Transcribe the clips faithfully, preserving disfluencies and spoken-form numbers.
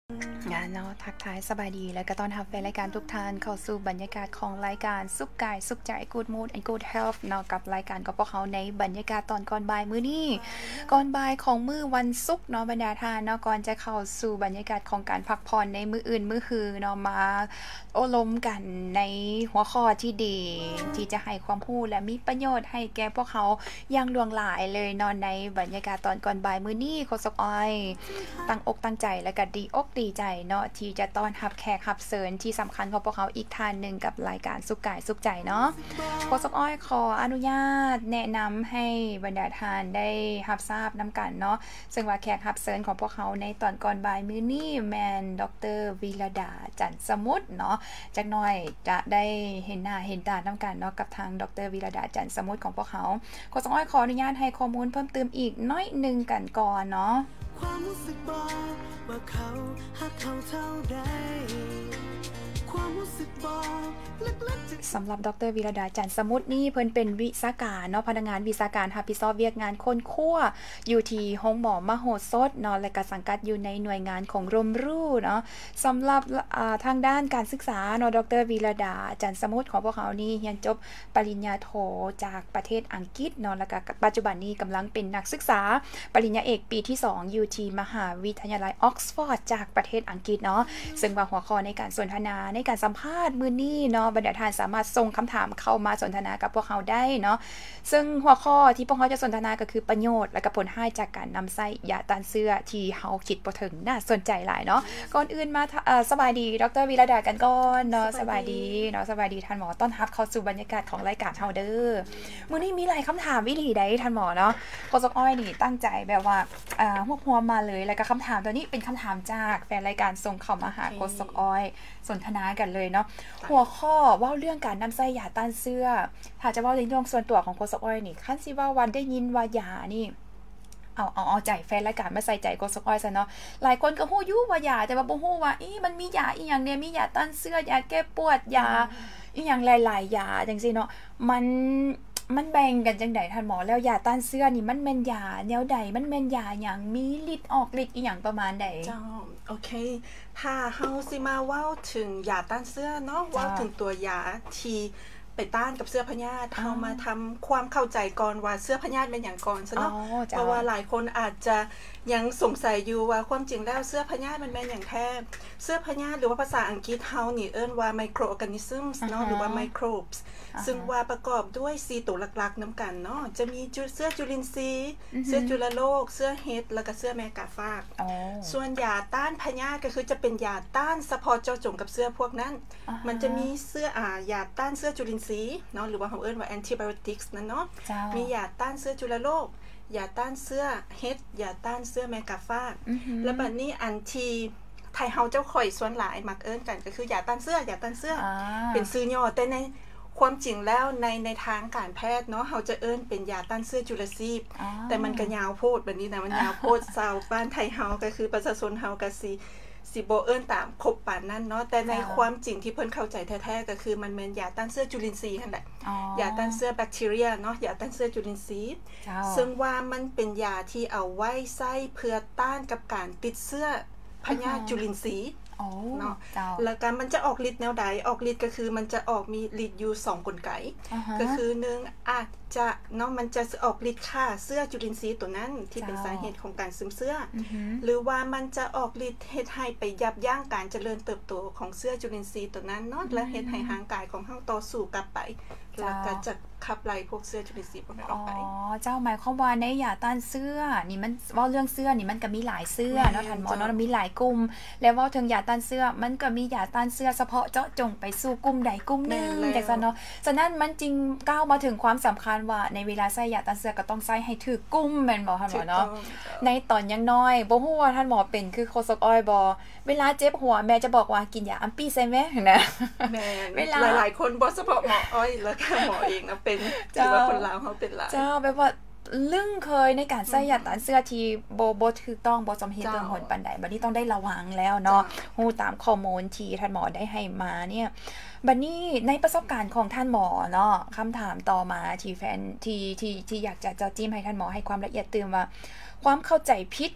งานเนาะทักทายสบายดีและก็ต้อนรับแฟนรายการทุกท่านเข้าสู่บรรยากาศของรายการสุขกายสุขใจ Good Mood and Good Health เนาะกับรายการกับพวกเขาในบรรยากาศตอนก่อนบ่ายมื้อนี้ก่อนบ่ายของมื้อวันศุกร์เนาะบรรดาท่านเนาะก่อนจะเข้าสู่บรรยากาศของการพักผ่อนในมื้ออื่นมื้อฮือเนาะมาโอ้ล้มกันในหัวข้อที่ดีที่จะให้ความรู้และมีประโยชน์ให้แก่พวกเขาอย่างหลวงหลายเลยเนาะในบรรยากาศตอนก่อนบ่ายมื้อนี้โคศกอ้อยตั้งอกตั้งใจและก็ดีอกดีใจเนาะที่จะต้อนรับแขกรับเชิญที่สำคัญของพวกเขาอีกท่านหนึ่งกับรายการสุขกายสุขใจเนาะโคศกอ้อยขออนุญาตแนะนำให้บรรดาท่านได้รับทราบนำกันเนาะซึ่งว่าแขกรับเชิญของพวกเขาในตอนก่อนบ่ายมื้อนี้แมนดร.วิรดาจันทร์สมุทรเนาะจักหน่อยจะได้เห็นหน้าเห็นตานำกันเนาะกับทางดร.วิรดาจันทร์สมุทรของพวกเขาโคศกอ้อยขออนุญาตให้ข้อมูลเพิ่มเติมอีกน้อยนึงกันก่อนเนาะความรู้สึกบอกว่าเขาหักเขาเท่าใดความรู้สึกบอกสำหรับดร.วิรดาจันทร์สมุทรนี่เพิ่นเป็นวิชาการเนาะพนักงานวิชาการรับผิดชอบเวียกงานคนคั่วอยู่ที่โรงหมอมโหสถเนาะและก็สังกัดอยู่ในหน่วยงานของรมรู้เนาะสำหรับทางด้านการศึกษาเนาะดร.วิรดาจันทร์สมุทรของพวกเขานี่เรียนจบปริญญาโทจากประเทศอังกฤษเนาะแล้วก็ปัจจุบันนี้กำลังเป็นนักศึกษาปริญญาเอกปีที่สองอยู่ที่มหาวิทยาลัยออกซฟอร์ดจากประเทศอังกฤษเนาะซึ่งว่าหัวข้อในการสนทนาในการสัมภาษณ์มื้อนี้เนาะบรรดาท่านสามารถส่งคำถามเข้ามาสนทนากับพวกเขาได้เนาะซึ่งหัวข้อที่พวกเขาจะสนทนาก็คือประโยชน์และก็ผลให้จากการนำไส้ยาต้านเสื้อที่เฮาคิดบ่ถึงน่าสนใจหลายเนาะก่อนอื่นมาเอ่อสบายดีดร.วิรดากันก่อนเนาะสบายดีเนาะสบายดีท่านหมอต้อนรับเข้าสู่บรรยากาศของรายการเฮาเด้อมื้อนี้มีหลายคำถามวิธีใดท่านหมอเนาะโคศกอ้อยนี่ตั้งใจแบบว่าอ่าหัวหัวมาเลยแล้วก็คำถามตัวนี้เป็นคำถามจากแฟนรายการส่งเข้ามาหาโคศกอ้อยสนทนากันเลยเนาะหัวข้อว่าเรื่องการนำไส้ยาต้านเสื้อถ้าจะว่าในเรื่องส่วนตัวของโคศกอ้อยนี่คันสิว่าวันได้ยินว่ายานี่เอาเอาเอาใจแฟนรายการมาใส่ใจโคศกอ้อยซะเนาะหลายคนก็ฮู้อยู่ว่ายาแต่ว่าบ่ฮู้ว่าอีมันมียาอีหยังเนี่ยมียาต้านเสื้อยาแก้ปวดยาอีหยังหลายๆยาจังซี่เนาะมันมันแบ่งกันจังได๋ท่านหมอแล้วยาต้านเสื้อนี่มันแม่นยาแนวใดมันแม่นยาหยังมีฤทธิ์ออกฤทธิ์อีหยังประมาณใดเจ้าโอเคถ้าเฮาสิมาเว้าถึงยาต้านเสื้อเนาะเว้าถึงตัวยาที่ไปต้านกับเสื้อพยาธิเฮามาทำความเข้าใจก่อนว่าเสื้อพยาธิเป็นหยังก่อนซะเนาะเพราะว่าหลายคนอาจจะยังสงสัยอยู่ว่าความจริงแล้วเสื้อพยาธิมันเป็นหยังแท้เสื้อพยาธิหรือว่าภาษาอังกฤษเฮานี่เอิ้นว่า microorganisms เนาะหรือว่า microbes ซึ่งว่าประกอบด้วยสี่ตัวหลักๆนํากันเนาะจะมีเสื้อจุลินทรีย์เสื้อจุลโรคเสื้อเห็ดแล้วก็เสื้อแมงกาฟากส่วนยาต้านพยาธิก็คือจะเป็นยาต้านเฉพาะเจาะจงกับเสื้อพวกนั้นมันจะมีเสื้ออ่ายาต้านเสื้อจุลินทรีย์เนาะหรือว่าเฮาเอิ้นว่า antibiotics นั่นเนาะมียาต้านเสื้อจุลโรคยาต้านเสื้อเห็ดยาต้านเสื้อแมงกาฟากแล้วบัดนี้อันที่ไทยเฮาเจ้าข่อยส่วนหลายมักเอิ้นกันก็คือยาต้านเสื้อยาต้านเสื้อเป็นชื่อย่อแต่ในความจริงแล้วในในทางการแพทย์เนาะเฮาจะเอิ้นเป็นยาต้านเสื้อจุลชีพแต่มันก็ยาวโพดบัดนี้นะมันยาวโพดชาวบ้านไทยเฮาก็คือประชาชนเฮาก็สิสิบ่เอิ้นตามครบปานนั้นเนาะแต่ในความจริงที่เพิ่นเข้าใจแท้ๆก็คือมันแม่นยาต้านเสื้อจุลินทรีย์นั่นแหละยาต้านเสื้อแบคทีเรียเนาะยาต้านเสื้อจุลินทรีย์ซึ่งว่ามันเป็นยาที่เอาไว้ใช้เพื่อต้านกับการติดเสื้อพยาธิจุลินทรีย์เนาะแล้วก็มันจะออกฤทธิ์แนวใดออกฤทธิ์ก็คือมันจะออกมีฤทธิ์อยู่สองกลไกก็คือหนึ่งอาจจะเนาะมันจะออกฤทธิ์ฆ่าเสื้อจุลินทรีย์ตัวนั้นที่เป็นสาเหตุของการซึมเสื้อหรือว่ามันจะออกฤทธิ์เฮ็ดให้ไปยับยั้งการเจริญเติบโตของเสื้อจุลินทรีย์ตัวนั้นเนาะและเฮ็ดให้ร่างกายของเฮาต่อสู้กลับไปแล้วก็จะขับไล่พวกเสื้อจุลินทรีย์พวกนั้นออกไปอ๋อเจ้าหมายความว่าในยาต้านเสื้อนี่มันเว้าเรื่องเสื้อนี่มันก็มีหลายเสื้อเนาะท่านหมอเนาะมีหลายกลุ่มแล้วเว้าถึงยาต้านเสื้อมันก็มียาต้านเสื้อเฉพาะเจาะจงไปสู่กลุ่มใดกลุ่มหนึ่งจังซั่นเนาะฉะนั้นมันจริงก้าวมาถึงความสำคัญว่าในเวลาใช้ยาต้านเสื้อก็ต้องใช้ให้ถูกกลุ่มแม่นบ่ท่านหมอเนาะในตอนยังน้อยบ่ฮู้ว่าท่านหมอเป็นคือโคศกอ้อยบ่เวลาเจ็บหัวแม่จะบอกว่ากินยาอัมปี้ใช่มั้ยนะแม่เวลาหลายๆคนบ่เฉพาะหมออ้อยแล้วก็หมอเองนะเป็นถือว่าคนลาวเฮาเป็นหลายเจ้าแบบว่าลึ่งเคยในการใช้ยาต้านเสื้อที่บ่บ่ถูกต้องบ่สมเหตุสมผลปานใดบัดนี้ต้องได้ระวังแล้วเนาะฮู้ตามข้อมูลที่ท่านหมอได้ให้มาเนี่ยบัดนี้ในประสบการณ์ของท่านหมอเนาะคำถามต่อมาที่แฟนที่ที่ที่อยากจะจะจิ้มให้ท่านหมอให้ความละเอียดตื่นว่าความเข้าใจผิด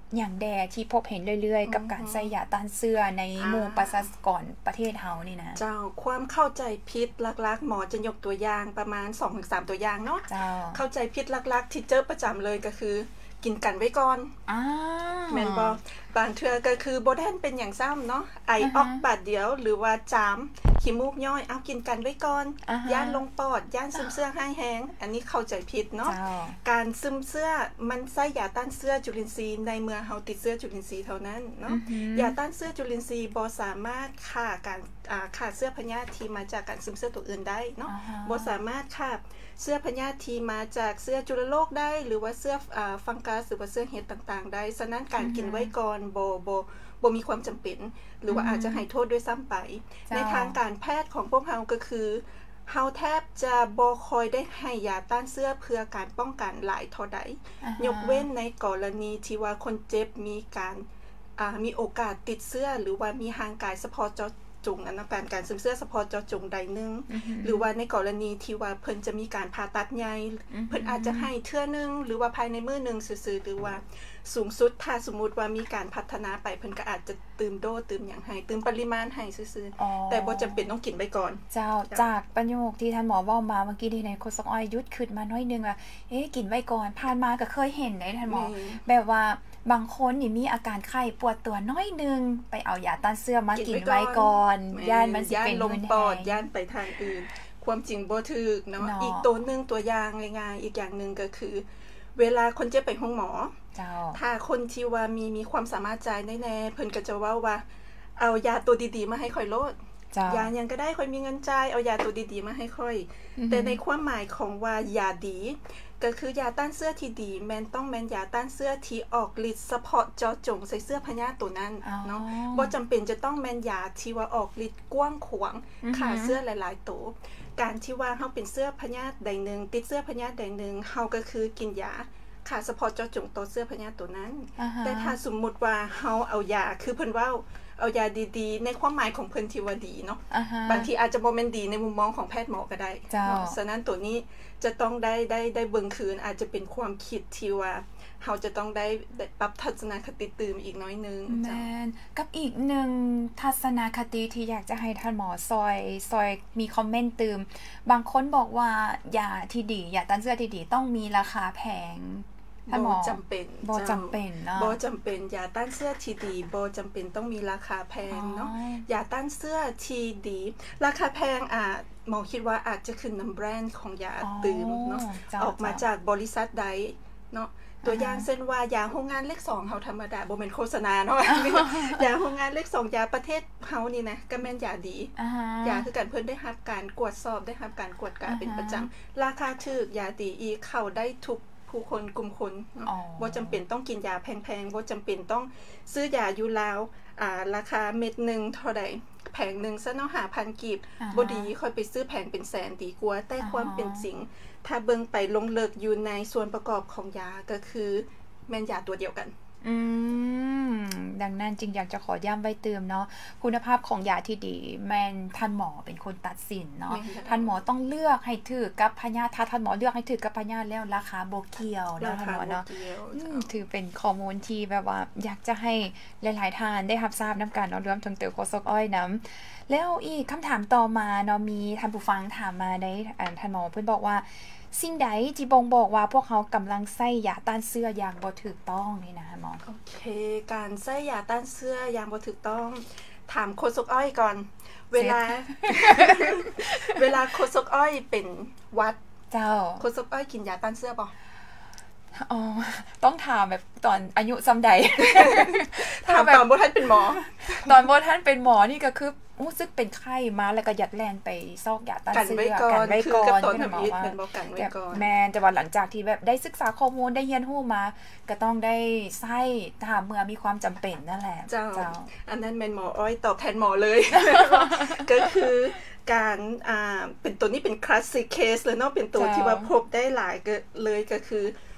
อย่างแดที่พบเห็นเรื่อยๆกับการใส่ยาต้านเสื้อในหมู่ประชากรประเทศเฮานี่นะเจ้าความเข้าใจผิดหลักๆหมอจะยกตัวอย่างประมาณ สองถึงสาม ตัวอย่างเนาะเข้าใจผิดหลักๆที่เจอประจำเลยก็คือกินกันไว้ก่อนอ่าแม่นบ่บางเทื่อก็คือบ่ได้เป็นอย่างซ้ำเนาะไอออกบาดเดียวหรือว่าจามขี้มูกย่อยเอากินกันไว้ก่อนย่านลงปอดย่านซึมเสื้อให้แห้งอันนี้เข้าใจผิดเนาะการซึมเสื้อมันใส่ยาต้านเสื้อจุลินทรีย์ในเมื่อเฮาติดเสื้อจุลินทรีย์เท่านั้นเนาะยาต้านเสื้อจุลินทรีย์บ่สามารถฆ่าการอ่าฆ่าเสื้อพยาธิที่มาจากการซึมเสื้อตัวอื่นได้เนาะบ่สามารถฆ่าเสื้อพยาธิที่มาจากเสื้อจุลโรคได้หรือว่าเสื้ออ่าฟังกัสหรือว่าเสื้อเห็ดต่างๆได้ฉะนั้นการกินไว้ก่อนบ่บ่บ่มีความจำเป็นหรือว่าอาจจะให้โทษด้วยซ้ำไปในทางการแพทย์ของพวกเฮาก็คือเฮาแทบจะบ่คอยได้ให้ยาต้านเสื้อเพื่อการป้องกันหลายเท่าใดยกเว้นในกรณีที่ว่าคนเจ็บมีการอ่ามีโอกาสติดเสื้อหรือว่ามีห่างกายเฉพาะเจาะจงอันนั้นการการซึมเสื้อเฉพาะเจาะจงใดนึงหรือว่าในกรณีที่ว่าเพิ่นจะมีการผ่าตัดใหญ่เพิ่นอาจจะให้เทื่อนึงหรือว่าภายในมื้อนึงซื่อๆหรือว่าสูงสุดถ้าสมมุติว่ามีการพัฒนาไปเพิ่นก็อาจจะตื่มโดสตื่มหยังให้ตื่มปริมาณให้ซื่อๆแต่บ่จำเป็นต้องกินไว้ก่อนเจ้าจากประโยคที่ท่านหมอเว้ามาเมื่อกี้ที่ในโฆษกอ้อยยุดขึ้นมาน้อยนึงว่าเอ๊ะกินไว้ก่อนผ่านมาก็เคยเห็นได้ท่านหมอแบบว่าบางคนนี่มีอาการไข้ปวดตัวน้อยนึงไปเอายาต้านเสื้อมากินไว้ก่อนย่านมันสิเป็นลมปอดย่านไปทางอื่นความจริงบ่ถูกเนาะอีกตัวนึงตัวอย่างง่ายๆอีกอย่างนึงก็คือเวลาคนเจ็บไปห้องหมอถ้าคนที่ว่ามีมีความสามารถจ่ายแน่ๆเพิ่นก็จะเว้าว่าเอายาตัวดีๆมาให้ค่อยโลดยาหยังก็ได้ค่อยมีเงินจ่ายเอายาตัวดีๆมาให้ค่อยแต่ในความหมายของว่ายาดีก็คือยาต้านเสื้อที่ดีแม่นต้องแม่นยาต้านเสื้อที่ออกฤทธิ์เฉพาะเจาะจงใส่เสื้อพยาธิตัวนั้นเนาะบ่จำเป็นจะต้องแม่นยาที่ว่าออกฤทธิ์กว้างขวางฆ่าเสื้อหลายๆตัวการที่ว่าเฮาเป็นเสื้อพยาธิใดนึงติดเสื้อพยาธิใดนึงเฮาก็คือกินยาฆ่าเฉพาะเจาะจงต่อเสื้อพยาธิตัวนั้นแต่ถ้าสมมุติว่าเฮาเอายาคือเพิ่นเว้าเอายาดีๆในความหมายของเพิ่นที่ว่าดีเนาะบางทีอาจจะบ่แม่นดีในมุมมองของแพทย์หมอก็ได้เนาะฉะนั้นตัวนี้จะต้องได้ได้ได้เบิ่งคืนอาจจะเป็นความคิดที่ว่าเฮาจะต้องได้ปรับทัศนคติตื่มอีกน้อยนึงแม่นกับอีกหนึ่งทัศนคติที่อยากจะให้ท่านหมอซอยซอยมีคอมเมนต์ตื่มบางคนบอกว่ายาที่ดียาต้านเสื้อที่ดีต้องมีราคาแพงบ่จำเป็นบ่จำเป็นเนาะบ่จำเป็นยาต้านเสื้อที่ดีบ่จำเป็นต้องมีราคาแพงเนาะยาต้านเสื้อที่ดีราคาแพงอ่ะหมอคิดว่าอาจจะขึ้นนำแบรนด์ของยาตื่มเนาะออกมาจากบริษัทใดเนาะตัวอย่างเช่นว่ายาโรงงานเลขสองเฮาธรรมดาบ่แม่นโฆษณาเนาะยาโรงงานเลขสองยาประเทศเฮานี่นะก็แม่นยาดียาคือกันเพิ่นได้รับการกวดสอบได้รับการกวดกาเป็นประจำราคาถูกยาดีอีกเข้าได้ทุกผู้คนกลุ่มคนเนาะบ่จำเป็นต้องกินยาแพงๆบ่จำเป็นต้องซื้อยาอยู่ลาวอ่าราคาเม็ดนึงเท่าใดแผงนึงซะเนาะ ห้าพัน กีบบ่ดีค่อยไปซื้อแผงเป็นแสนดีกว่าแต่ความเป็นจริงถ้าเบิ่งไปลงลึกอยู่ในส่วนประกอบของยาก็คือแม่นยาตัวเดียวกันอืมดังนั้นจึงอยากจะขอย้ำไว้เติมเนาะคุณภาพของยาที่ดีแม่นท่านหมอเป็นคนตัดสินเนาะท่านหมอต้องเลือกให้ถูกกับพยาธิถ้าท่านหมอเลือกให้ถูกกับพยาธิแล้วราคาบ่เกี่ยวเนาะท่านหมอเนาะถือเป็นข้อมูลที่แบบว่าอยากจะให้หลายๆท่านได้รับทราบนํากันเนาะรวมถึงเต๋อโคซกอ้อยนำแล้วอีกคำถามต่อมาเนาะมีท่านผู้ฟังถามมาได้ท่านหมอเพิ่นบอกว่าสิ่งใดที่บ่งบอกว่าพวกเขากำลังใช้ยาต้านเสื้ออย่างบ่ถูกต้องนี่นะหมอโอเคการใช้ยาต้านเสื้ออย่างบ่ถูกต้องถามโคซกอ้อยก่อนเวลาเวลาโคซกอ้อยเป็นหวัดเจ้าโคซกอ้อยกินยาต้านเสื้อบ่อ๋อต้องถามแบบตอนอายุซำใดถามตอนบ่ทันเป็นหมอตอนบ่ทันเป็นหมอนี่ก็คือรู้สึกเป็นไข้มาแล้วก็ยัดแล่นไปซอกยาต้านเสื้อกันไว้ก่อนคือกับตอนทำอิฐเป็นบ่กันไว้ก่อนแม่นแต่ว่าหลังจากที่แบบได้ศึกษาข้อมูลได้เรียนรู้มาก็ต้องได้ใช้ถ้าเมื่อมีความจำเป็นนั่นแหละเจ้าอันนั้นแม่นหมออ้อยตอบแทนหมอเลยก็คือการอ่าเป็นตัวนี้เป็นคลาสสิกเคสเลยเนาะเป็นตัวที่ว่าพบได้หลายเลยก็คือ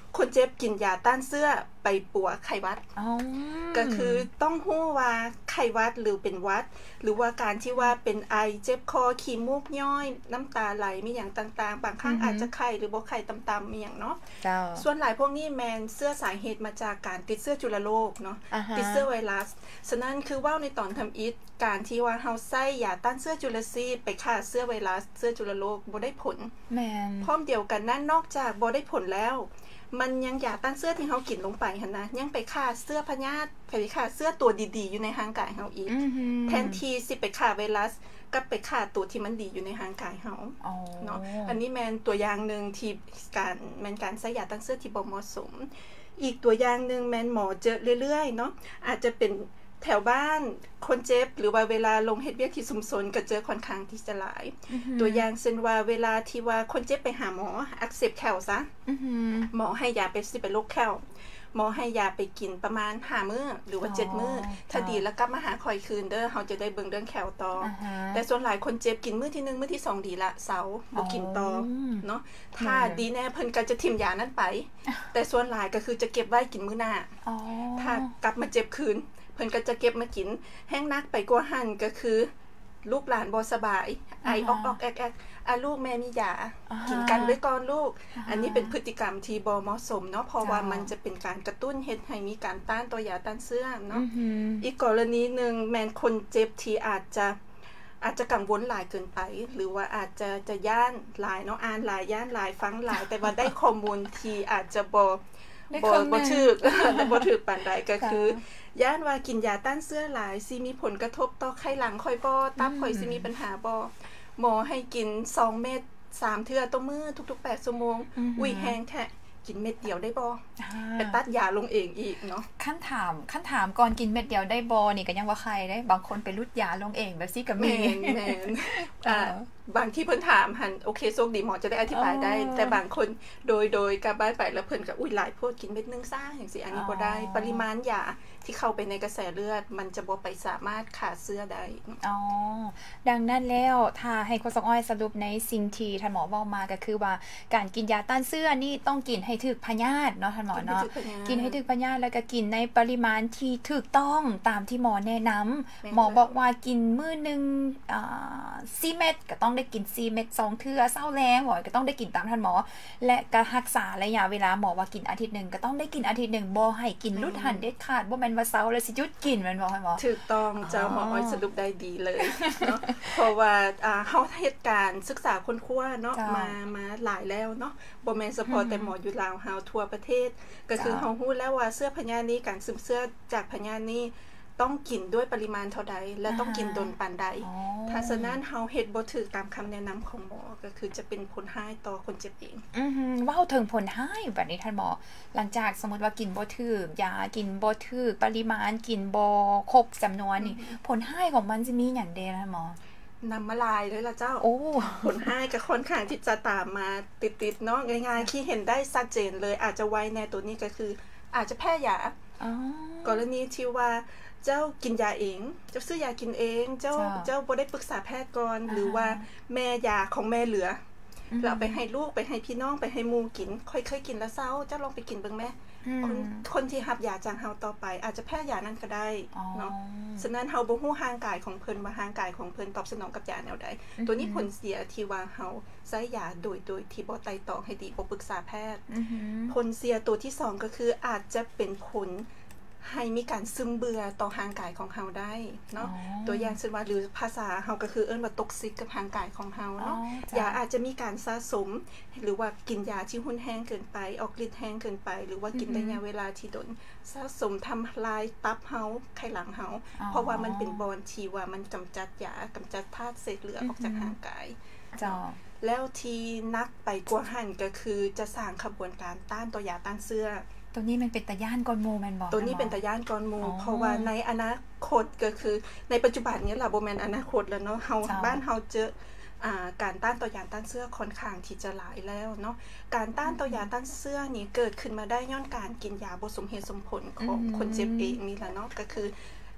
คนเจ็บกินยาต้านเสื้อไปปัวไข้หวัดก็คือต้องฮู้ว่าไข้หวัดหรือเป็นหวัดหรือว่าการที่ว่าเป็นไอเจ็บคอขี้มูกย้อยน้ำตาไหลมีอย่างต่างๆบางครั้งอาจจะไข้หรือบ่ไข้ต่ำๆมีอย่างเนาะส่วนหลายพวกนี้แมนเสื้อสาเหตุมาจากการติดเสื้อจุลโรคเนาะติดเสื้อไวรัสฉะนั้นคือว่าในตอนทำอิฐการที่ว่าเฮาใส่ยาต้านเสื้อจุลซีไปฆ่าเสื้อไวรัสเสื้อจุลโรคบ่ได้ผลแม่นพร้อมเดียวกันนั้นนอกจากบ่ได้ผลแล้วมันยังยาต้านเสื้อที่เฮากินลงไปหั่นนะยังไปฆ่าเสื้อพยาธิไปฆ่าเสื้อตัวดีๆอยู่ในร่างกายเฮาอีกแทนที่สิไปฆ่าไวรัสกับไปฆ่าตัวที่มันดีอยู่ในร่างกายเฮาเนาะอันนี้แม่นตัวอย่างนึงที่การแม่นการใช้ยาต้านเสื้อที่บ่เหมาะสมอีกตัวอย่างนึงแม่นหมอเจอเรื่อยๆเนาะอาจจะเป็นแถวบ้านคนเจ็บหรือว่าเวลาลงเฮ็ดเวียกที่สุมสนก็เจอค่อนข้างที่จะหลาย mm-hmm. ตัวอย่างเช่นว่าเวลาที่ว่าคนเจ็บไปหาหมออักเสบแขวซะ mm-hmm. หมอให้ยาไปสิเป็นโรคแขวหมอให้ยาไปกินประมาณห้ามื้อหรือว่าเจ็ดมื้อถ้าดีแล้วกลับมาหาคอยคืนเด้อเฮาจะได้เบิ่งเรื่องแขวต่อ uh-huh. แต่ส่วนหลายคนเจ็บกินมื้อที่หนึ่งมื้อที่สองดีละเสาร์บ่กินต่อเนาะถ้าดีแน่เพิ่นก็จะทิ่มยานั้นไป แต่ส่วนหลายก็คือจะเก็บไว้กินมื้อหน้าถ้ากลับมาเจ็บคืนเพิ่นก็จะเก็บมากินแห้งนักไปกว่าหั่นก็คือลูกหลานบ่สบายไอออกๆแอกๆอ่ะลูกแม่มียากินกันไว้ก่อนลูกอันนี้เป็นพฤติกรรมที่บ่เหมาะสมเนาะเพราะว่ามันจะเป็นการกระตุ้นเฮ็ดให้มีการต้านตัวยาต้านเสื่อมเนาะอีกกรณีนึงแม่นคนเจ็บที่อาจจะอาจจะกังวลหลายเกินไปหรือว่าอาจจะจะย่านหลายเนาะอ่านหลายย่านหลายฟังหลายแต่ว่าได้ข้อมูลที่อาจจะบ่บ่บ่ถูกบ่ถูกปานใดก็คือย่านว่ากินยาต้านเสื้อหลายสิมีผลกระทบต่อไข้หลังค่อยบ่ตับค่อยสิมีปัญหาบ่หมอให้กินสองเม็ดสามเทื่อต่อมื้อทุกๆแปดชั่วโมงอุ้ยแฮงแท้กินเม็ดเดียวได้บ่ไปตัดยาลงเองอีกเนาะคั่นถามคั่นถามก่อนกินเม็ดเดียวได้บ่นี่ก็ยังว่าใครได้บางคนไปรุดยาลงเองแบบซี่ก็มีแม่นอ่าบางที่เพิ่นถามหั่นโอเคโชคดีหมอจะได้อธิบายได้แต่บางคนโดยโดยกลับบ้านไปแล้วเพิ่นก็อุ้ยหลายพวกกินเม็ดนึงซ่าจังซี่อันนี้บ่ได้ปริมาณยาที่เข้าไปในกระแสเลือดมันจะบ่ไปสามารถฆ่าเชื้อได้อ๋อดังนั้นแล้วถ้าให้คนสองอ้อยสรุปในสิ่งที่ท่านหมอเว้ามาก็คือว่าการกินยาต้านเชื้อนี่ต้องกินให้ถึกพยาธิเนาะท่านหมอเนาะกินให้ถึกพยาธิแล้วก็กินในปริมาณที่ถูกต้องตามที่หมอแนะนำหมอบอกว่ากินมื้อนึงอ่าสี่เม็ดก็ต้องได้กินสี่เม็ดสองเทื่อเช้าแลงหมอก็ต้องได้กินตามท่านหมอและก็รักษาระยะเวลาหมอว่ากินอาทิตย์นึงก็ต้องได้กินอาทิตย์นึงบ่ให้กินลุดหันเด็ดขาดบ่แม่นว่าเช้าแล้วสิหยุดกินแม่นบ่ให้หมอถูกต้องเจ้าหมออ้อยสรุปได้ดีเลยเนาะเพราะว่าอ่าเฮาเฮ็ดการศึกษาค้นคว้าเนาะมามาหลายแล้วเนาะบ่แม่นเฉพาะแต่หมออยู่ลาวเฮาทั่วประเทศก็คือเฮาฮู้แล้วว่าเสื้อพญานี้การซึมเสื้อจากพญานี้ต้องกินด้วยปริมาณเท่าใดและต้องกินดนปานใดถ้าฉะนั้นเฮาเฮ็ดบ่ถูกตามคำแนะนำของหมอก็คือจะเป็นผลร้ายต่อคนเจ็บเองอือฮึเว้าถึงผลร้ายบัดนี้ท่านหมอหลังจากสมมุติว่ากินบ่ถูกยากินบ่ถูกปริมาณกินบ่ครบจำนวนนี่ผลร้ายของมันสิมีหยังเด้ท่านหมอน้ำมะลายเลยล่ะเจ้าโอ้ผลร้ายก็ค่อนข้างที่จะตามมาติดๆเนาะง่ายๆที่เห็นได้ชัดเจนเลยอาจจะไว้ในตัวนี้ก็คืออาจจะแพ้ยาอ๋อกรณีที่ว่าเจ้ากินยาเองเจ้าซื้อยากินเองเจ้าเจ้าบ่ได้ปรึกษาแพทย์ก่อนหรือว่าแม่ยาของแม่เหลือแล้วไปให้ลูกไปให้พี่น้องไปให้หมู่กินค่อยๆกินแล้วเซาเจ้าลองไปกินเบิ่งแม่คนคนที่รับยาจากเฮาต่อไปอาจจะแพ้ยานั้นก็ได้เนาะฉะนั้นเฮาบ่ฮู้ร่างกายของเพิ่นว่าร่างกายของเพิ่นตอบสนองกับยาแนวใดตัวนี้ผลเสียที่ว่าเฮาใช้ยาโดยโดยที่บ่ไต่ตองให้ดีบ่ปรึกษาแพทย์ผลเสียตัวที่สองก็คืออาจจะเป็นผลให้มีการซึมเบื่อต่อร่างกายของเฮาได้เนาะตัวอย่างเช่นว่าหรือภาษาเฮาก็คือเอิ้นว่าตกซิกกับร่างกายของเฮาเนาะยาอาจจะมีการสะสมหรือว่ากินยาที่หุนแห้งเกินไปออกฤทธิ์แห้งเกินไปหรือว่ากินระยะเวลาที่ดนสะสมทำลายตับเฮาไขหลังเฮาเพราะว่ามันเป็นบอนที่ว่ามันกำจัดยากำจัดธาตุเศษเหลือออกจากร่างกายจ้ะแล้วที่นักไปกว่าหั่นก็คือจะสร้างขบวนการต้านตัวยาต้านเสื้อตัวนี้มันเป็นตะย่านก่อนหมู่แม่นบ่ตัวนี้เป็นตะย่านก่อนหมู่เพราะว่าในอนาคตก็คือในปัจจุบันนี้ล่ะบ่แม่นอนาคตแล้วเนาะเฮาบ้านเฮาเจออ่าการต้านตัวยาต้านเสื้อค่อนข้างที่จะหลายแล้วเนาะการต้านตัวยาต้านเสื้อนี่เกิดขึ้นมาได้ย้อนการกินยาบ่สมเหตุสมผลของคนเจ็บเองนี่ล่ะเนาะก็คือ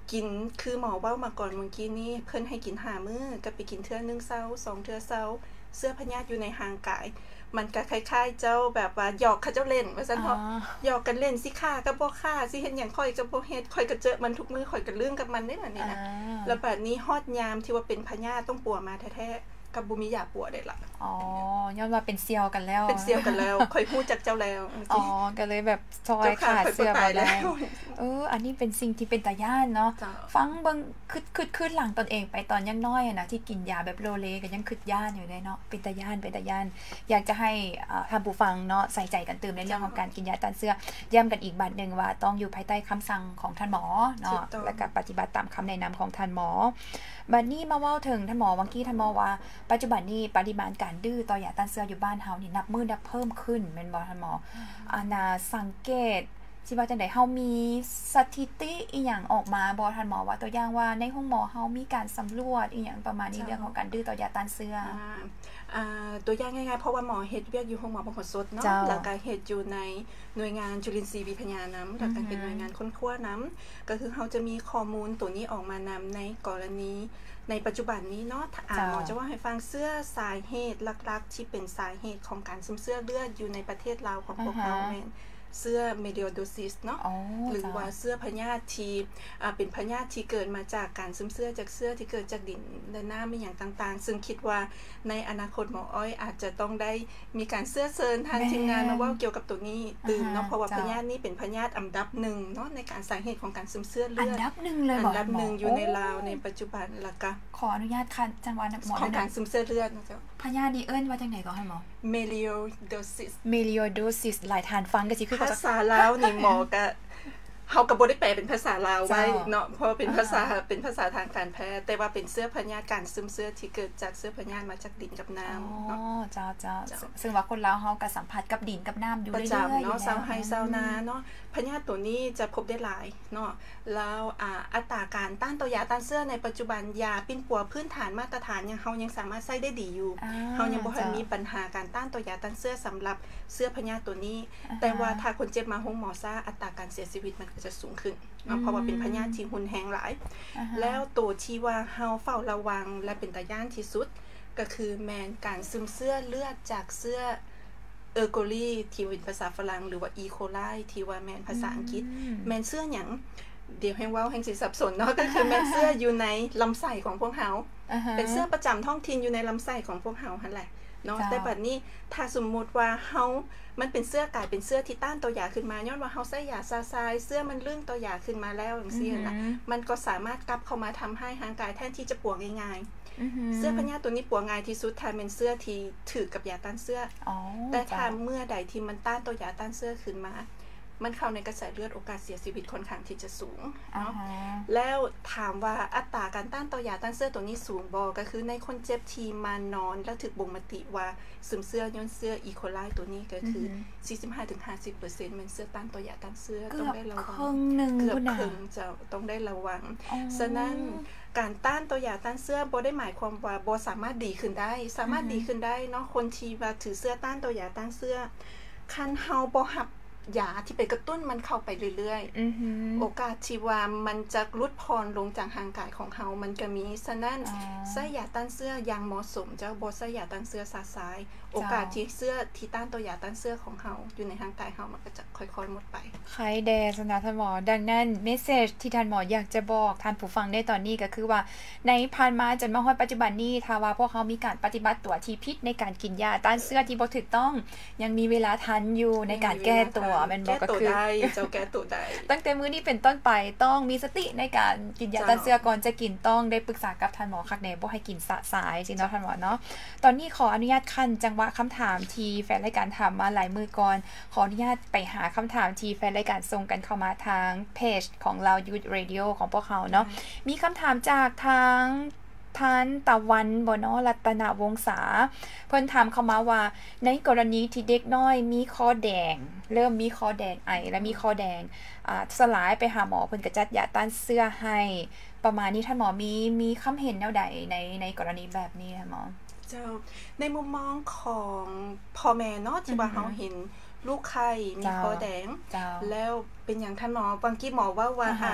กินคือหมอเว้ามาก่อนเมื่อกี้นี้เพิ่นให้กินห้ามื้อก็ไปกินเทื่อนึงเช้าสองเทื่อเช้าเสื้อพญาธิอยู่ในห่างกายมันก็คล้ายๆเจ้าแบบว่าหยอกเขาเจ้าเล่นว่าซั่นเนาะหยอกกันเล่นสิฆ่าก็บ่ฆ่าสิเฮ็ดหยังข่อยก็บ่เฮ็ดข่อยก็เจอมันทุกมื้อข่อยก็ลืมกับมันได้ล่ะนี่นะแล้วบัดนี้ฮอดยามที่ว่าเป็นพญาธิต้องปัวมาแท้ๆกับบ่มียาปัวได้ล่ะอ๋อย้อนว่าเป็นเซียวกันแล้วเป็นเซียวกันแล้วค่อยฮู้จักเจ้าแล้วอ๋อก็เลยแบบซอยขาดเสื้อบ่ได้เอออันนี้เป็นสิ่งที่เป็นตาย่านเนาะฟังเบิ่งคึดๆขึ้นหลังตนเองไปตอนยังน้อยอ่ะนะที่กินยาแบบโลเลก็ยังคึดย่านอยู่เลยเนาะเป็นตาย่านเป็นตาย่านอยากจะให้อ่าท่านผู้ฟังเนาะใส่ใจกันตื่มในเรื่องของการกินยาต้านเสื้อย้ำกันอีกบัดนึงว่าต้องอยู่ภายใต้คำสั่งของท่านหมอเนาะและก็ปฏิบัติตามคำแนะนำของท่านหมอบัดนี้มาเว้าถึงท่านหมอวังกี้ท่านหมอว่าปัจจุบันนี้ปริมาณการดื้อต่อยาต้านเสื้ออยู่บ้านเฮานี่นับมื้อนับเพิ่มขึ้นแม่นบ่ท่านหมออานาสังเกตสิว่าจังได๋เฮามีสถิติอีหยังออกมาบ่ท่านหมอว่าตัวอย่างว่าในห้องหมอเฮามีการสำรวจอีหยังประมาณนี้เรื่องของการดื้อต่อยาต้านเสื้ออ่าตัวอย่างง่ายๆเพราะว่าหมอเฮ็ดเวียกอยู่ห้องหมอบางคนสดเนาะแล้วก็เฮ็ดอยู่ในหน่วยงานจุลินทรีย์วิทยานำแล้วก็เป็นหน่วยงานค้นคว้านำก็คือเฮาจะมีข้อมูลตัวนี้ออกมานำในกรณีในปัจจุบันนี้เนาะอ่าหมอจะว่าให้ฟังเสื้อสาเหตุหลักๆที่เป็นสาเหตุของการซึมเสื้อเลือดอยู่ในประเทศลาวของพวกเราแม่นเสื้อเมดิโอโดซิสเนาะหรือว่าเสื้อพยาธิที่อ่าเป็นพยาธิที่เกิดมาจากการซึมเสื้อจากเสื้อที่เกิดจากดินและน้ำมีอย่างต่างๆซึ่งคิดว่าในอนาคตหมออ้อยอาจจะต้องได้มีการเสื้อเชิญทางทีมงานมาว่าเกี่ยวกับตัวนี้ตื่นเนาะเพราะว่าพยาธินี้เป็นพยาธิอันดับหนึ่งเนาะในการสาเหตุของการซึมเสื้อเลือดอันดับหนึ่งเลยอันดับหนึ่งอยู่ในลาวในปัจจุบันแล้วก็ขออนุญาตค่ะจังหวัดหมอของการซึมเสื้อเลือดนะเจ้าพยาธิเอิ้นว่าจังได๋ก็ให้หมอ melioidosis melioidosis หลายทานฟังก็สิคือภาษาลาวนี่หมอก็เฮาก็บ่ได้แปลเป็นภาษาลาวไว้เนาะเพราะเป็นภาษาเป็นภาษาทางการแพทย์แต่ว่าเป็นเสื้อพยาธิการซึมเสื้อที่เกิดจากเสื้อพยาธิมาจากดินกับน้ำเนาะอ๋อเจ้าๆซึ่งว่าคนลาวเฮาก็สัมผัสกับดินกับน้ำอยู่เรื่อยๆประจำเนาะชาวไร่ชาวนาเนาะพยาธิตัวนี้จะพบได้หลายเนาะแล้วอ่าอัตราการต้านต่อยาต้านเสื้อในปัจจุบันยาปิ้นปัวพื้นฐานมาตรฐานยังเฮายังสามารถใช้ได้ดีอยู่เฮายังบ่ทันมีปัญหาการต้านต่อยาต้านเสื้อสำหรับเสื้อพยาธิตัวนี้แต่ว่าถ้าคนเจ็บมาโรงหมอซะอัตราการเสียชีวิตมันก็จะสูงขึ้นเพราะว่าเป็นพยาธิที่รุนแรงหลายแล้วตัวที่ว่าเฮาเฝ้าระวังและเป็นตาย้านที่สุดก็คือแมนการซึมเสื้อเลือดจากเสื้อเออร์โกลีที่เป็นภาษาฝรั่งหรือว่าอีโคไลที่ว่าแมนภาษาอังกฤษแมนเสื้อหยังเดี๋ยวให้เว้าให้สิสับสนเนาะก็คือแมนเสื้ออยู่ในลำไส้ของพวกเฮาเป็นเสื้อประจำท้องถิ่นอยู่ในลำไส้ของพวกเฮาหั่นแหละเนาะแต่บัดนี้ถ้าสมมุติว่าเฮามันเป็นเสื้อกลายเป็นเสื้อที่ต้านต่อยาขึ้นมาย้อนว่าเฮาใส่ยาซาซายเสื้อมันลื่นต่อยาขึ้นมาแล้วจังซี่น่ะมันก็สามารถกลับเข้ามาทำให้ร่างกายแทนที่จะปวดง่ายๆเสื้อพยาธิตัวนี้ปวดง่ายที่สุดถ้าเป็นเสื้อที่ถือกับยาต้านเสื้อแต่ถ้าเมื่อใดที่มันต้านต่อยาต้านเสื้อขึ้นมามันเข้าในกระแสเลือดโอกาสเสียชีวิตค่อนข้างที่จะสูงเนาะแล้วถามว่าอัตราการต้านต่อยาต้านเสื้อตัวนี้สูงบ่ก็คือในคนเจ็บที่มานอนแล้วถูกบ่งมติว่าซึมเสื้อย้อนเสื้ออีโคไลตัวนี้ก็คือ สี่สิบห้าถึงห้าสิบเปอร์เซ็นต์ มันเสื้อต้านต่อยาต้านเสื้อต้องได้ระวังครึ่งนึงเกือบครึ่งจะต้องได้ระวังฉะนั้นการต้านต่อยาต้านเสื้อบ่ได้หมายความว่าบ่สามารถดีขึ้นได้สามารถดีขึ้นได้เนาะคนที่ว่าถือเสื้อต้านต่อยาต้านเสื้อคันเฮาบ่รับยาที่ไปกระตุ้นมันเข้าไปเรื่อยๆโอกาสที่ว่ามันจะลดพรลงจากร่างกายของเฮามันก็มีฉะนั้นใช้ยาต้านเสื้ออย่างเหมาะสมเจ้าบ่ใช้ยาต้านเสื้อสาสายโอกาสที่เสื้อที่ต้านตัวยาต้านเสื้อของเฮาอยู่ในร่างกายเฮามันก็จะค่อยๆหมดไปใครแดสนะท่านหมอดังนั้นเมสเสจที่ท่านหมออยากจะบอกท่านผู้ฟังได้ตอนนี้ก็คือว่าในผ่านมาจนมาฮอดปัจจุบันนี้ถ้าว่าพวกเฮามีการปฏิบัติตัวที่ผิดในการกินยาต้านเสื้อที่บ่ถูกต้องยังมีเวลาทันอยู่ในการแก้ตัวแม่นบ่ก็คือเจ้าแก้ตัวได้ตั้งแต่มื้อนี้เป็นต้นไปต้องมีสติในการกินยาต้านเสื้อก่อนจะกินต้องได้ปรึกษากับท่านหมอคักแน่บ่ให้กินสะสายสิเนาะท่านหมอเนาะตอนนี้ขออนุญาตคั่นจังหวะคำถามที่แฟนรายการถามมาหลายมื้อก่อนขออนุญาตไปหาคำถามที่แฟนรายการส่งกันเข้ามาทางเพจของเรา Youth Radio ของพวกเขาเนาะมีคำถามจากทางท่านตะวันบ่เนาะรัตนวงศาเพิ่นถามเข้ามาว่าในกรณีที่เด็กน้อยมีคอแดงเริ่มมีคอแดงไอและมีคอแดงอ่าสลายไปหาหมอเพิ่นก็จัดยาต้านเสื้อให้ประมาณนี้ท่านหมอมีมีคำเห็นแนวใดในในกรณีแบบนี้ท่านหมอเจ้าในมุมมองของพ่อแม่เนาะที่ว่าเฮาเห็นลูกไข้มีคอแดงแล้วเป็นอย่างท่านหมอบางกี้หมอว่าว่าอาจ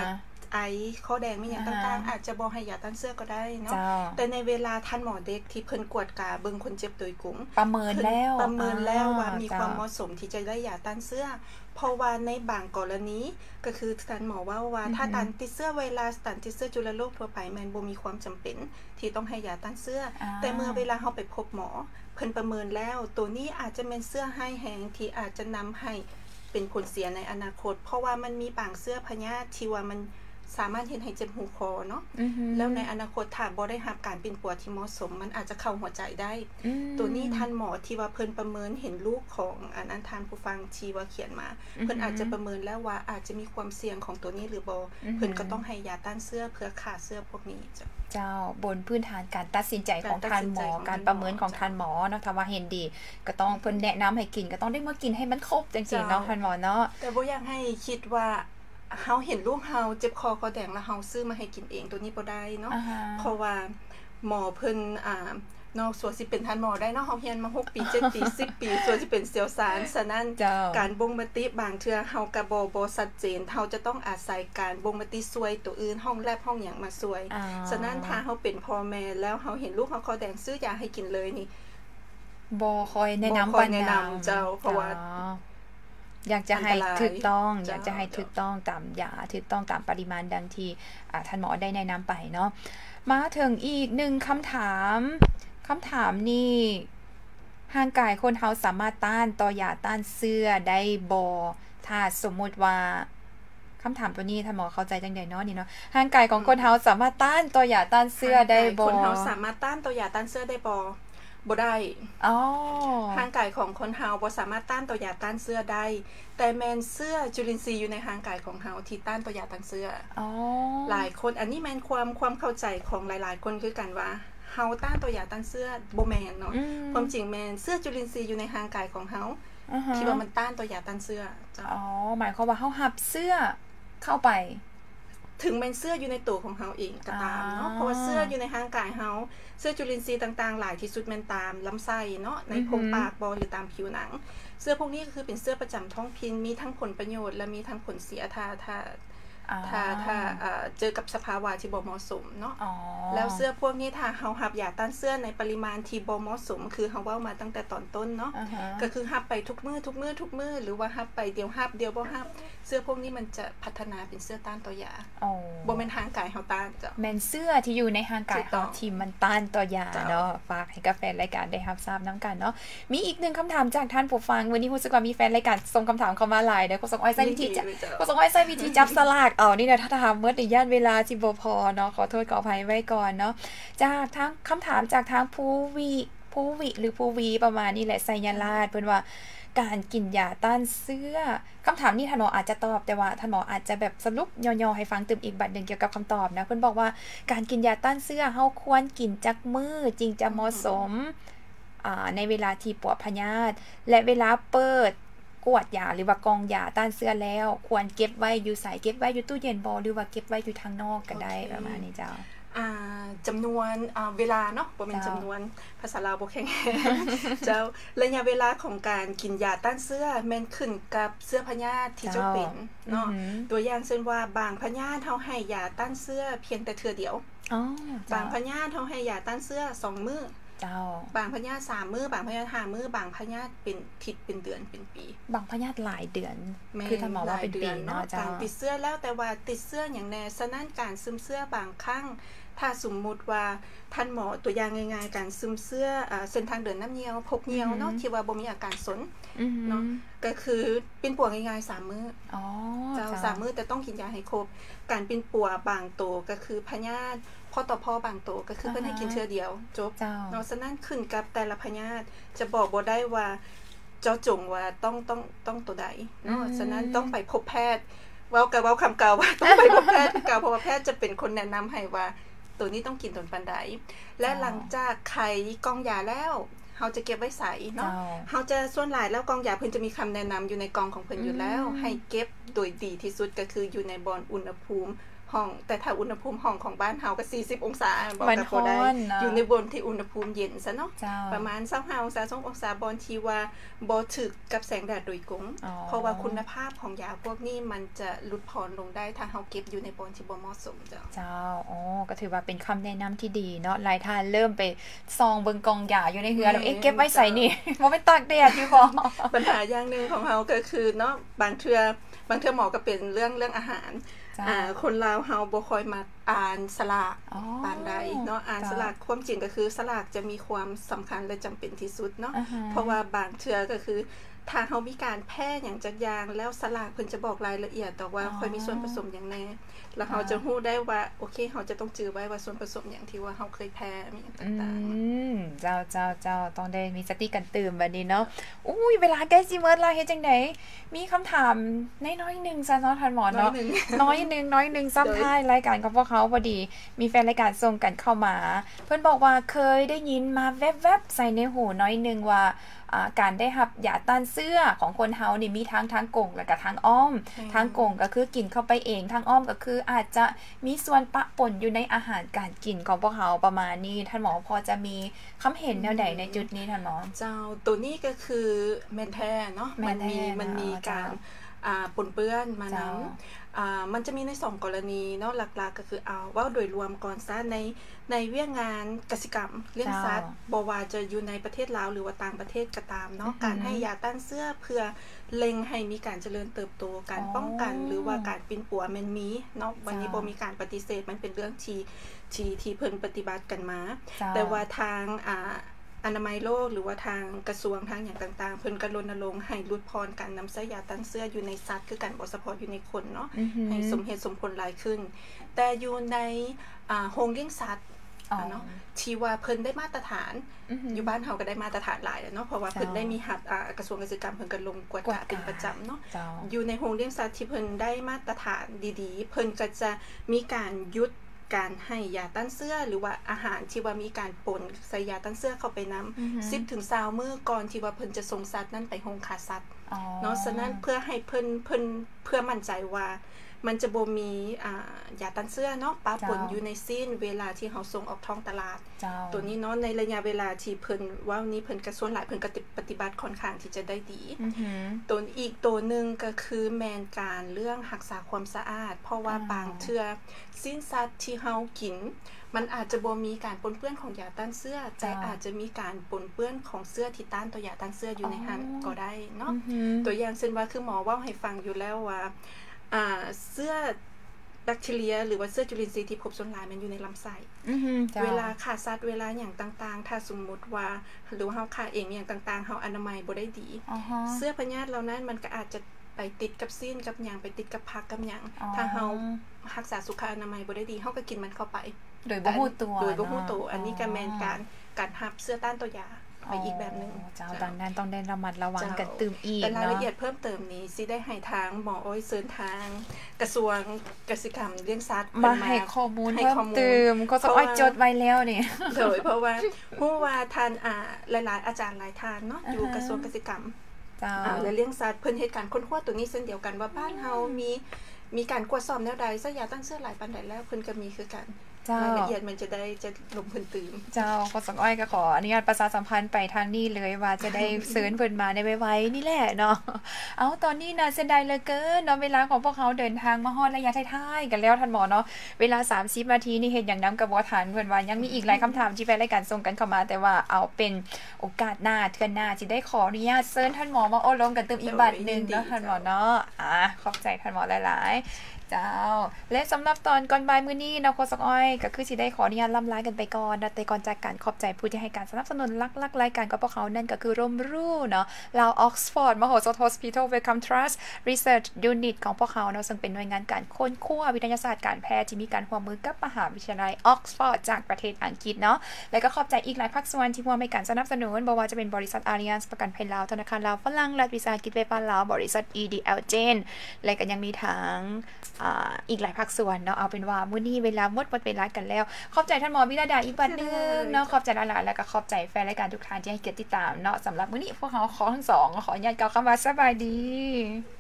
ไอข้อแดงมีอย่างต่างๆอาจจะบ่ให้ยาต้านเสื้อก็ได้เนาะแต่ในเวลาท่านหมอเด็กที่เพิ่นกวดกาเบิ่งคนเจ็บโดยกลุ่มประเมินแล้วประเมินแล้วว่ามีความเหมาะสมที่จะได้ยาต้านเสื้อเพราะว่าในบางกรณีก็คือท่านหมอว่าว่าถ้าตันติดเสื้อไวรัสตันติดเสื้อจุลโรคทั่วไปแม่นบ่มีความจำเป็นที่ต้องให้ยาต้านเสื้อแต่เมื่อเวลาเฮาไปพบหมอเพิ่นประเมินแล้วตัวนี้อาจจะเป็นเสื้อให้แห้งที่อาจจะนำให้เป็นผลเสียในอนาคตเพราะว่ามันมีบางเสื้อพยาธิที่ว่ามันสามารถเฮ็ดให้เจ็บหูคอเนาะแล้วในอนาคตถ้าบ่ได้รับการเป็นปัวที่เหมาะสมมันอาจจะเข้าหัวใจได้ตัวนี้ท่านหมอที่ว่าเพิ่นประเมินเห็นลูกของอันนั้นท่านผู้ฟังที่ว่าเขียนมาเพิ่นอาจจะประเมินแล้วว่าอาจจะมีความเสี่ยงของตัวนี้หรือบ่เพิ่นก็ต้องให้ยาต้านเสื้อเพื่อฆ่าเสื้อพวกนี้จ้ะเจ้าบนพื้นฐานการตัดสินใจของท่านหมอการประเมินของท่านหมอเนาะถ้าว่าเห็นดีก็ต้องเพิ่นแนะนำให้กินก็ต้องได้มากินให้มันครบจังซี่เนาะท่านหมอเนาะแต่บ่อยากให้คิดว่าเฮาเห็นลูกเฮาเจ็บคอคอแดงแล้วเฮาซื้อมาให้กินเองตัวนี้บ่ได้เนาะ uh-huh. เพราะว่าหมอเพิ่นอ่านอกส่วนสิเป็นท่านหมอได้เนาะเฮาเรียนมาหกปีเจ็ดปีสิบปีส่วนสิเป็นเสี่ยวสารฉะนั้นการบ่งมติบางเทื่อเฮาก็บ่บ่ชัดเจนเฮาจะต้องอาศัยการบ่งมติช่วยตัวอื่นห้องแลบห้องหยังมาช่วยฉะนั้นถ้าเฮาเป็นพ่อแม่แล้วเฮาเห็นลูกเฮาคอแดงซื้อยาให้กินเลยนี่บ่ค่อยแนะนำปานนั้นเจ้าเพราะว่าอยากจะให้ถูกต้องอยากจะให้ถูกต้องตามยาถูกต้องตามปริมาณดังที่ท่านหมอได้แนะนำไปเนาะมาถึงอีกหนึ่งคำถามคำถามนี่ร่างกายคนเฮาสามารถต้านต่อยาต้านเสื้อได้บ่ถ้าสมมุติว่าคำถามตัวนี้ท่านหมอเข้าใจจังได๋เนาะนี่เนาะร่างกายของคนเฮาสามารถต้านต่อยาต้านเสื้อได้บ่คนเฮาสามารถต้านต่อยาต้านเสื้อได้บ่บ่ได้อ๋อร่างกายของคนเฮาบ่สามารถต้านต่อยาต้านเสื้อได้แต่แม่นเสื้อจุลินทรีย์อยู่ในร่างกายของเฮาที่ต้านต่อยาต้านเสื้ออ๋อหลายคนอันนี้แม่นความความเข้าใจของหลายๆคนคือกันว่าเฮาต้านต่อยาต้านเสื้อบ่แม่นเนาะความจริงแม่นเสื้อจุลินทรีย์อยู่ในร่างกายของเฮาที่ว่ามันต้านต่อยาต้านเสื้ออ๋อหมายความว่าเฮารับเสื้อเข้าไปถึงแม่นเสื้ออยู่ในตัวของเฮาเองก็ตามเนาะเพราะว่าเสื้ออยู่ในร่างกายเฮาเสื้อจุลินทรีย์ต่างๆหลายที่สุดแม่นตามลำไส้เนาะในโพรงปากบ่หรือตามผิวหนังเสื้อพวกนี้ก็คือเป็นเสื้อประจำท้องถิ่นมีทั้งผลประโยชน์และมีทั้งผลเสียถ้าถ้าถ้าถ้าเจอกับสภาวะที่บ่เหมาะสมเนาะแล้วเสื้อพวกนี้ถ้าเฮารับยาต้านเสื้อในปริมาณที่บ่เหมาะสมคือเฮาเว้ามาตั้งแต่ตอนต้นเนาะก็คือรับไปทุกมื้อทุกมื้อทุกมื้อหรือว่ารับไปเดียวรับเดียวบ่รับเสื้อพวกนี้มันจะพัฒนาเป็นเสื้อต้านต่อยาอ๋อบ่แม่นร่างกายเฮาต้านจ้ะแม่นเสื้อที่อยู่ในร่างกายเฮาที่มันต้านต่อยาเนาะฝากให้กับแฟนรายการได้รับทราบนำกันเนาะมีอีกหนึ่งคำถามจากท่านผู้ฟังวันนี้รู้สึกว่ามีแฟนรายการส่งคำถามเข้ามาหลายเด้อคุณสงอ้อยใช้วิธีจับคุณสงอ้อยใช้วิธีจับสลากเอานี่นะถ้าถามเมื่อในย่านเวลาที่บ่พอเนาะขอโทษขออภัยไว้ก่อนเนาะจากทางคำถามจากทางผู้วิผู้วิหรือผู้วีประมาณนี้แหละไสยราชเพิ่นว่าการกินยาต้านเสื้อคำถามนี้ท่านหมออาจจะตอบแต่ว่าท่านหมออาจจะแบบสรุปย่อๆให้ฟังเติมอีกบัดนึงเกี่ยวกับคำตอบนะเพิ่นบอกว่าการกินยาต้านเสื้อเฮาควรกินจักมื้อจริงจะเหมาะสมอ่าในเวลาที่ปวดพยาธิและเวลาเปิดกวดยาหรือว่ากองยาต้านเสื้อแล้วควรเก็บไว้อยู่ใส่เก็บไว้อยู่ตู้เย็นบ่หรือว่าเก็บไว้อยู่ทางนอกก็ได้ประมาณนี้เจ้าอ่าจำนวนอ่าเวลาเนาะบ่แม่นจำนวนภาษาลาวบ่แข็งเจ้าระยะเวลาของการกินยาต้านเสื้อแม่นขึ้นกับเสื้อพยาธิที่เจ้าเป็นเนาะตัวอย่างเช่นว่าบางพยาธิเฮาให้ยาต้านเสื้อเพียงแต่เทื่อเดียวอ๋อบางพยาธิเฮาให้ยาต้านเสื้อสองมื้อเจ้าบางพยาธิสามมื้อบางพยาธิห้ามื้อบางพยาธิเป็นทิศเป็นเดือนเป็นปีบางพยาธิหลายเดือนคือท่านหมอว่าเป็นปีเนาะเจ้าการติดเสื้อแล้วแต่ว่าติดเสื้ออย่างแน่ฉะนั้นการซึมเสื้อบางครั้งถ้าสมมุติว่าท่านหมอตัวอย่างง่ายๆการซึมเสื้ออ่าเส้นทางเดินน้ำเหี่ยวพกเหี่ยวเนาะที่ว่าบ่มีอาการสนเนาะก็คือเป็นปัวง่ายๆสามมื้ออ๋อเจ้าสามมื้อแต่ต้องกินยาให้ครบการเป็นปัวบางโตก็คือพยาธิพอต่อพอบางโตก็คือเพิ่นให้กินเทื่อเดียวจบเนาะฉะนั้นขึ้นกับแต่ละพยาธิจะบอกบ่ได้ว่าเจาะจงว่าต้องต้องต้องตัวใดเนาะฉะนั้นต้องไปพบแพทย์เว้ากับเว้าคำเก่าว่าต้องไปพบแพทย์เก่าเพราะว่าแพทย์จะเป็นคนแนะนำให้ว่าตัวนี้ต้องกินตนปันใดและหลังจากไขกองยาแล้วเฮาจะเก็บไว้ใส่เนาะเฮาจะส่วนหลายแล้วกองยาเพิ่นจะมีคำแนะนำอยู่ในกองของเพิ่นอยู่แล้วให้เก็บโดยดีที่สุดก็คืออยู่ในบ่อนอุณหภูมิห้องแต่ถ้าอุณหภูมิห้องของบ้านเฮาก็สี่สิบองศาบอกมันกับบ่ได้ร้อนเนอะอยู่ในบนที่อุณหภูมิเย็นซะเนาะเจ้าประมาณยี่สิบห้าองศาสององศาบอนที่ว่าบ่ถึกกับแสงแดดโดยกงอ๋อเพราะว่าคุณภาพของยาพวกนี้มันจะลดพรลงได้ถ้าเฮาเก็บอยู่ในบอนที่บ่เหมาะสมเจ้าเจ้าอ๋อก็ถือว่าเป็นคำแนะนำที่ดีเนาะหลายท่านเริ่มไปซองเบิ่งกองยาอยู่ในเฮือแล้วเอ๊ะเก็บไว้ใส่นี่ บ่เป็นตากแดดอยู่บ่ปัญหาอย่างหนึ่งของเราก็คือเนาะบางเทื่อบางเทื่อหมอก็เป็นเรื่องเรื่องอาหารจ้าอ่าคนลาวเฮาบ่ค่อยมาอ่านสลากอ๋อปานใดเนาะอ่านจ้ะสลากความจริงก็คือสลากจะมีความสำคัญและจำเป็นที่สุดเนาะอ่าฮะเพราะว่าบางเทื่อก็คือถ้าเฮามีการแพร่อย่างจักอย่างแล้วสลากเพิ่นจะบอกรายละเอียดแต่ว่าอ๋อค่อยมีส่วนผสมอย่างแน่แล้วเฮาจะฮู้ได้ว่าโอเคเฮาจะต้องจื้อไว้ว่าส่วนผสมอย่างที่ว่าเฮาเคยแพ้มีอย่างอืต่างๆมเจ้าเจ้าเจ้าต้องได้มีสติกันตื่นบัดนี้เนาะอุ้ยเวลาใกล้สิเมิดแล้วเฮ็ดจังได๋มีคำถามน้อยๆหนึงซะเนาะท่านหมอเนาะน้อยหนึ่งน้อยหนึงน้อยหนึงซ้ำท้ายรายการของพวกเขาพอดี มีแฟนรายการส่งกันเข้ามา เพิ่นบอกว่าเคยได้ยินมาแวบๆใส่ในหูน้อยหนึงว่าอ่าการได้รับยาต้านเสื้อของคนเฮานี่มีทั้งทางกงและก็ทางอ้อมอืมทางกงก็คือกินเข้าไปเองทางอ้อมก็คืออาจจะมีส่วนปะปนอยู่ในอาหารการกินของพวกเขาประมาณนี้ท่านหมอพอจะมีคำเห็นแนวใดในจุดนี้ท่านหมอเจ้าตัวนี้ก็คือแมนแท้เนาะแม่มันนแท้มีมันมีเนาะการเจ้าอ่าปนเปื้อนมาเจ้านำอ่ามันจะมีในสองกรณีเนาะหลักๆก็คือเอาว่าโดยรวมก่อนซะในในเวียงงานกสิกรรมเลี้ยงสัตว์บ่ว่าจะอยู่ในประเทศลาวหรือว่าต่างประเทศก็ตามเนาะอือหือการให้ยาต้านเสื้อเพื่อเล็งให้มีการเจริญเติบโตการอ๋อป้องกันหรือว่าการปินปัวแมันมีเนาะวันนี้เจ้าบ่มีการปฏิเสธมันเป็นเรื่องที่ที่ที่เพิ่นปฏิบัติกันมาเจ้าแต่ว่าทางอ่าอนามัยโลกหรือว่าทางกระทรวงทางอย่างต่างๆ เพิ่นก็รณรงค์ให้ลดพรการนำใช้ยาต้านเสื้ออยู่ในสัตว์คือกันบ่เฉพาะอยู่ในคนเนาะอือหือให้สมเหตุสมผลหลายขึ้น แต่อยู่ในอ่าโรงเลี้ยงสัตว์อ๋อเนาะที่ว่าเพิ่นได้มาตรฐานอือหืออยู่บ้านเฮาก็ได้มาตรฐานหลายแล้วเนาะเพราะว่าเจ้าเพิ่นได้มีหัดอ่ากระทรวงเกษตรกรรมเพิ่นก็ลงกวดกวดกะเป็นกะประจำเนาะเจ้าอยู่ในโรงเลี้ยงสัตว์ที่เพิ่นได้มาตรฐานดีๆ เพิ่นก็จะมีการหยุดการให้ยาต้านเสื้อหรือว่าอาหารที่ว่ามีการปนใส่ยาต้านเสื้อเข้าไปนำอือหือสิบถึงยี่สิบมื้อก่อนที่ว่าเพิ่นจะส่งสัตว์นั้นไปโรงฆ่าสัตว์อ๋อเนาะฉะนั้นเพื่อให้เพิ่นเพิ่นเพื่อมั่นใจว่ามันจะบ่มีอ่ายาต้านเสื้อเนาะปะปนอยู่ในซีนเวลาที่เฮาส่งออกท้องตลาดเจ้าตัวนี้เนาะในระยะเวลาที่เพิ่นว่านี้เพิ่นก็ส่วนหลายเพิ่นก็ปฏิบัติค่อนข้างที่จะได้ดีอือหือตัวอีกตัวหนึ่งก็คือแมนการเรื่องรักษาความสะอาด เพราะว่าอ่าบางเทื่อสิ้นสัตว์ที่เฮากิน มันอาจจะบ่มีการปนเปื้อนของยาต้านเสื้อแต่อาจจะมีการปนเปื้อนของเสื้อที่ต้านต่อยาต้านเสื้ออยู่ในหันก็ได้เนาะอือหือตัวอย่างเช่นว่าคือหมอเว่าให้ฟังอยู่แล้วว่าอ่าเสื้อแบคทีเรีย หรือว่าเสื้อจุลินทรีย์ที่พบส่วนหลายมันอยู่ในลำไส้อือหือจ้าเวลาฆ่าสัตว์เวลาอย่างต่างๆ ถ้าสมมุติว่าหรือว่าเฮาฆ่าเองอย่างต่างๆเฮาอนามัยบ่ได้ดีอ๋อฮะเสื้อพยาธิเหล่านั้นมันก็อาจจะไปติดกับซีนกับหยังไปติดกับผักกับหยังอ๋อถ้าเฮารักษาสุขอนามัยบ่ได้ดีเฮาก็กินมันเข้าไปโดยบ่ฮู้ตัวโดยบ่ฮู้เนาะตัวอันนี้ก็แม่นการการรับเสื้อต้านตัวยาไปอีกแบบหนึงเจ้าดังนั้นต้องได้ระมัดระวังเจ้ากันตื่มอีกแต่รายเนาะละเอียดเพิ่มเติมนี้สิได้ให้ทางหมออ้อยเสริญทาง กระทรวงเกษตรกรรมเลี้ยงสัตว์มาเพิ่นให้ข้อมูลให้เพิ่ข้อมมูลเติมก็สอ้อยจดไว้แล้วนี่โดยเพราะว่าฮู้ว่าท่านอ่าหลายๆ อาจารย์หลายท่านเนาะอยู่อ่าฮะกระทรวงเกษตรกรรมเจ้าอ่าและเลี้ยงสัตว์เพิ่นเฮ็ดการค้นคว้าตัวนี้เช่นเดียวกันว่าบ้านเฮามีมีการกวดสอบแนวใดซะยาต้านเสื้อหลายปานใดแล้วเพิ่นก็มีคือกันเจ้ารายละเอียดมันจะได้จะลงเพิ่นตื่นเจ้าก็สังอ้อยก็ขออนุญาตประชาสัมพันธ์ไปทางนี้เลยว่าจะได้ เซิร์นเพิ่นมาในไวๆนี่แหละเนาะเอาตอนนี้นะเสียดายเหลือเกินเนาะเวลาของพวกเขาเดินทางมาฮอดระยะท้ายๆกันแล้วท่านหมอเนาะเวลาสามสิบนาทีนี่เฮ็ดหยังนํกับบ่ทันเพิ่นว่ายังมีอีกหลายคำถามที่แฟนรายการส่งกันเข้ามา แต่ว่าเอาเป็นโอกาสหน้าเทื่อหน้าสิได้ขออนุญาตเซิร์นท่านหมอมาโอ้ลมกันเติมอีกบัดหนึงเนาะท่านหมอเนาะอ่ะขอบใจท่านหมอหลายๆ เจ้าและสำหรับตอนก่อนบ่ายมื้อนี้เนาะโคสักอ้อยก็คือสิได้ขออนุญาตล่ำลากันไปก่อนนะแต่ก่อนจากกันขอบใจผู้ที่ให้การสนับสนุนหลักๆรายการกับพวกเขานั่นก็คือร่มรู้เนาะลาว Oxford มโหสถ Hospital Wellcome Trust Research Unit ของพวกเขาเนาะซึ่งเป็นหน่วยงานการค้นคว้าวิทยาศาสตร์การแพทย์ที่มีการร่วมมือกับมหาวิทยาลัย Oxford จากประเทศอังกฤษเนาะและก็ขอบใจอีกหลายภาคส่วนที่ร่วมให้การสนับสนุนบ่ว่าจะเป็นบริษัท Allianz ประกันภัยลาวธนาคารลาวฝรั่งรัฐวิสาหกิจไฟฟ้าลาวบริษัท อี ดี แอล Gen และก็ยังมีทางอ่าอีกหลายภาคส่วนเนาะเอาเป็นว่ามื้อนี้เวลาหมดหมดเวลากันแล้วขอบใจท่านหมอวิรดาอีกบัดนึงเนาะขอบใจหลายๆแล้วก็ขอบใจแฟนรายการทุกท่านที่ให้เกียรติติดตามเนาะสำหรับมื้อนี้พวกเราขอทั้งสองขออนุญาตกล่าวคำว่าสบายดี